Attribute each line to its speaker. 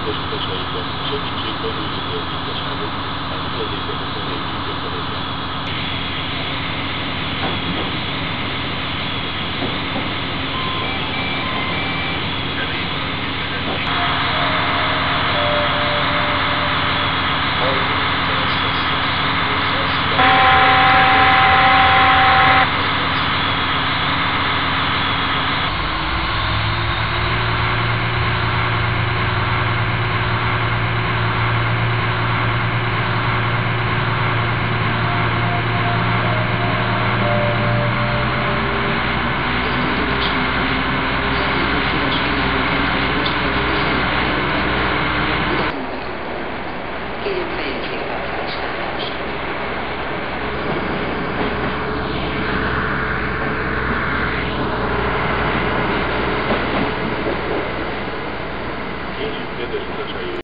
Speaker 1: kedvesutasainknak segítségben nyújtó tisztaságot az illetékesen személygyűjtőkben.
Speaker 2: Kérjük fejezzék be a felszállást.
Speaker 1: Kérjük kedves utasaink!